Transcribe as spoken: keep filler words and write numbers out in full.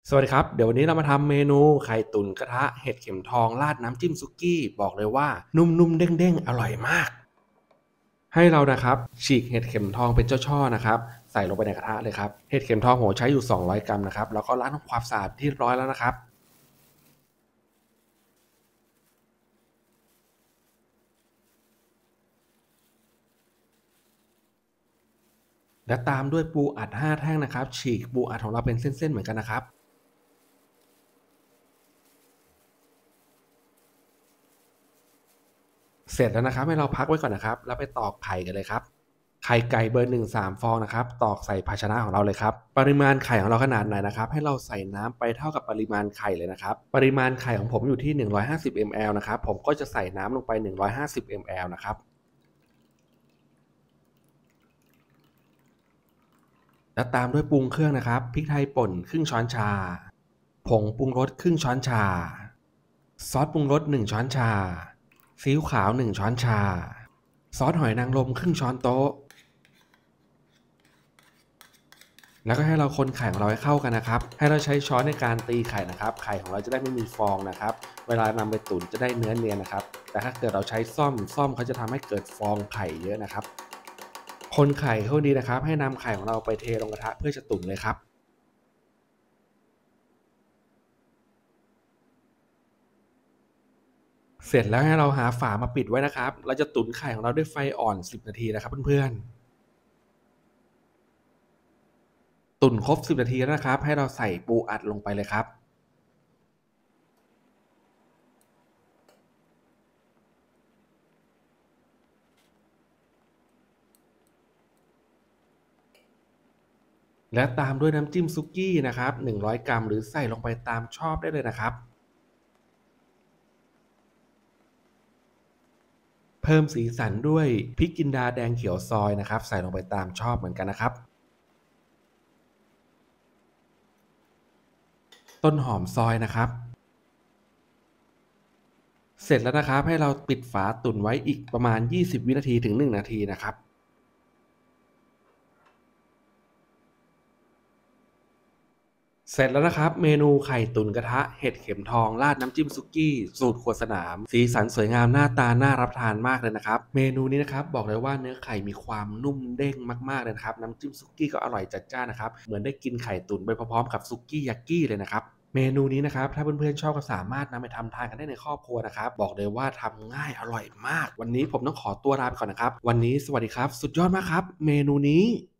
สวัสดีครับเดี๋ยววันนี้เรามาทำเมนูไข่ตุ๋นกระทะเห็ดเข็มทองราดน้ำจิ้มซุกี้บอกเลยว่านุ่มๆเด้งๆอร่อยมากให้เรานะครับฉีกเห็ดเข็มทองเป็นเจ้าช่อนะครับใส่ลงไปในกระทะเลยครับเห็ดเข็มทองผมใช้อยู่สองร้อยกรัมนะครับแล้วก็ล้างทำความสะอาดที่ร้อยแล้วนะครับและตามด้วยปูอัดห้าแท่งนะครับฉีกปูอัดของเราเป็นเส้นๆเหมือนกันนะครับเสร็จแล้วนะครับให้เราพักไว้ก่อนนะครับแล้วไปตอกไข่กันเลยครับ ไข่ไก่เบอร์หนึ่ง สามฟองนะครับตอกใส่ภาชนะของเราเลยครับปริมาณไข่ของเราขนาดไหนนะครับให้เราใส่น้ำไปเท่ากับปริมาณไข่เลยนะครับปริมาณไข่ของผมอยู่ที่หนึ่งร้อยห้าสิบมิลลิลิตรนะครับผมก็จะใส่น้ำลงไปหนึ่งร้อยห้าสิบมิลลิลิตรนะครับแล้วตามด้วยปรุงเครื่องนะครับพริกไทยป่นครึ่งช้อนชาผงปรุงรสครึ่งช้อนชาซอสปรุงรสหนึ่งช้อนชาซีอิ๊วขาวหนึ่งช้อนชาซอสหอยนางรมครึ่งช้อนโต๊ะ แล้วก็ให้เราคนไข่ของเราให้เข้ากันนะครับให้เราใช้ช้อนในการตีไข่นะครับไข่ของเราจะได้ไม่มีฟองนะครับเวลานำไปตุ๋นจะได้เนื้อเนียนนะครับแต่ถ้าเกิดเราใช้ซ่อมซ่อมเขาจะทำให้เกิดฟองไข่เยอะนะครับคนไข่เข้าดีนะครับให้นำไข่ของเราไปเทลงกระทะเพื่อจะตุ๋นเลยครับเสร็จแล้วให้เราหาฝามาปิดไว้นะครับเราจะตุ๋นไข่ของเราด้วยไฟอ่อนสิบนาทีนะครับเพื่อนๆตุ๋นครบสิบนาทีแล้วนะครับให้เราใส่ปูอัดลงไปเลยครับ และตามด้วยน้ำจิ้มซุกี้นะครับหนึ่งร้อยกรัมหรือใส่ลงไปตามชอบได้เลยนะครับเพิ่มสีสันด้วยพริกจินดาแดงเขียวซอยนะครับใส่ลงไปตามชอบเหมือนกันนะครับต้นหอมซอยนะครับเสร็จแล้วนะครับให้เราปิดฝาตุ๋นไว้อีกประมาณยี่สิบวินาทีถึงหนึ่งนาทีนะครับเสร็จแล้วนะครับเมนูไข่ตุ๋นกระทะเห็ดเข็มทองราดน้ำจิ้มซุกี้สูตรครัวสนามสีสันสวยงามหน้าตาน่ารับประทานมากเลยนะครับเมนูนี้นะครับบอกเลยว่าเนื้อไข่มีความนุ่มเด้งมากๆเลยนะครับน้ำจิ้มซุกี้ก็อร่อยจัดจ้านนะครับเหมือนได้กินไข่ตุ๋นไปพร้อมๆกับซุกี้ยากิเลยนะครับเมนูนี้นะครับถ้าเพื่อนๆชอบก็สามารถนำไปทำทานกันได้ในครอบครัวนะครับบอกเลยว่าทำง่ายอร่อยมากวันนี้ผมต้องขอตัวลาไปก่อนนะครับวันนี้สวัสดีครับสุดยอดมากครับเมนูนี้